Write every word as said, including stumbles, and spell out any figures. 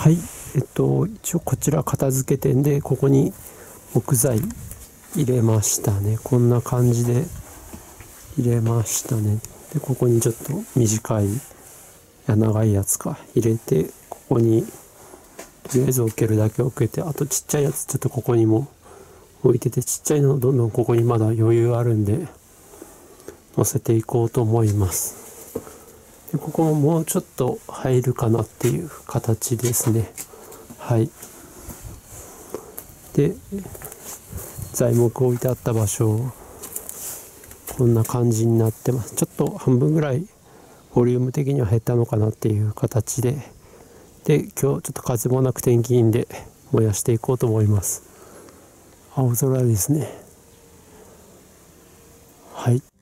はい、えっと一応こちら片付け店で、ここに木材入れましたね。こんな感じで入れましたね。でここにちょっと短いや長いやつか入れて、ここにとりあえず置けるだけ置けて、あとちっちゃいやつちょっとここにも置いてて、ちっちゃいのどんどんここにまだ余裕あるんで乗せていこうと思います。でここももうちょっと入るかなっていう形ですね。はい。で材木置いてあった場所、こんな感じになってます。ちょっと半分ぐらいボリューム的には減ったのかなっていう形で、で今日ちょっと風もなく天気いいんで燃やしていこうと思います。青空ですね。はい。